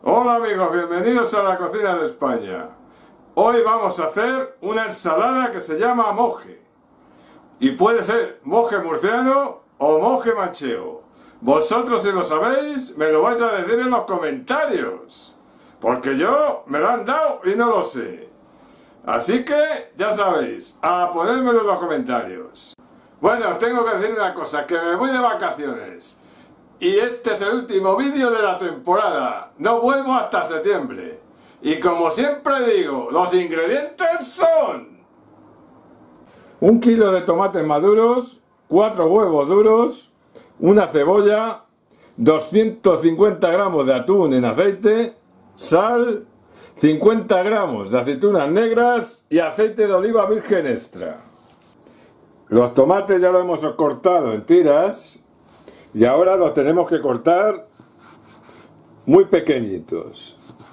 Hola amigos, bienvenidos a la cocina de España. Hoy vamos a hacer una ensalada que se llama moje. Y puede ser moje murciano o moje manchego. Vosotros, si lo sabéis, me lo vais a decir en los comentarios. Porque yo me lo han dado y no lo sé. Así que, ya sabéis, a ponérmelo en los comentarios. Bueno, tengo que decir una cosa, que me voy de vacaciones. Y este es el último vídeo de la temporada. No vuelvo hasta septiembre. Y como siempre digo, los ingredientes son 1 kilo de tomates maduros, 4 huevos duros, una cebolla, 250 gramos de atún en aceite, sal, 50 gramos de aceitunas negras y aceite de oliva virgen extra. Los tomates ya los hemos cortado en tiras y ahora los tenemos que cortar muy pequeñitos.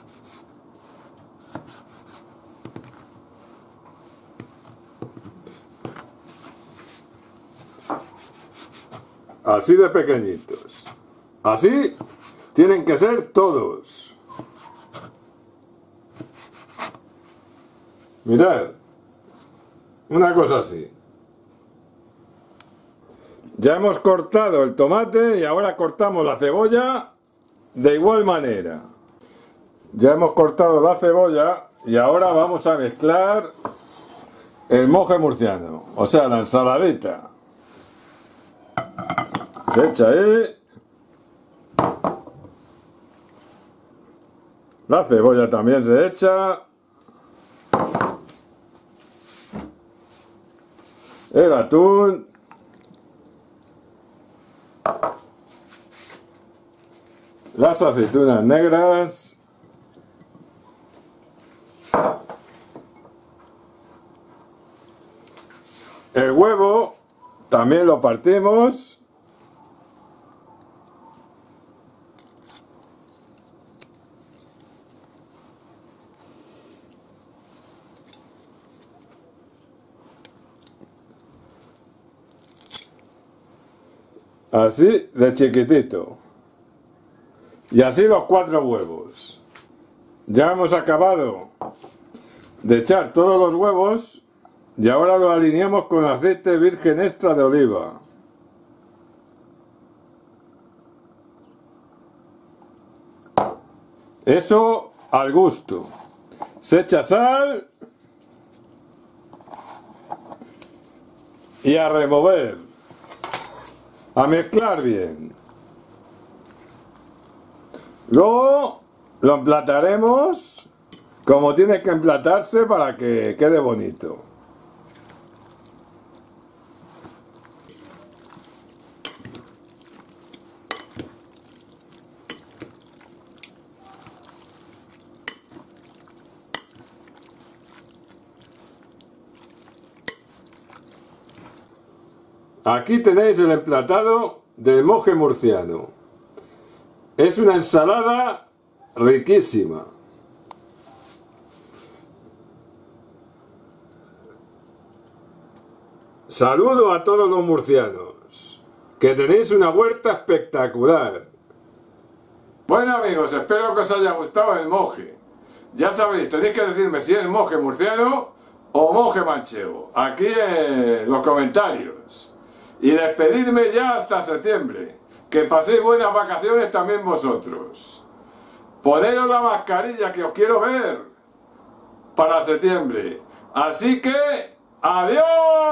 Así de pequeñitos. Así tienen que ser todos. Mirad, una cosa así. Ya hemos cortado el tomate y ahora cortamos la cebolla de igual manera. Ya hemos cortado la cebolla y ahora vamos a mezclar el moje murciano, o sea, la ensaladita. Se echa ahí. La cebolla también se echa. El atún. Las aceitunas negras. El huevo también lo partimos. Así de chiquitito. Y así los 4 huevos. Ya hemos acabado de echar todos los huevos y ahora lo alineamos con aceite virgen extra de oliva. Eso al gusto. Se echa sal y a remover. A mezclar bien. Luego lo emplataremos como tiene que emplatarse para que quede bonito. Aquí tenéis el emplatado del moje murciano. Es una ensalada riquísima. Saludo a todos los murcianos, que tenéis una huerta espectacular. Bueno amigos, espero que os haya gustado el moje. Ya sabéis, tenéis que decirme si es moje murciano o moje manchego, aquí en los comentarios. Y despedirme ya hasta septiembre. Que paséis buenas vacaciones también vosotros. Poneros la mascarilla que os quiero ver para septiembre. Así que, ¡adiós!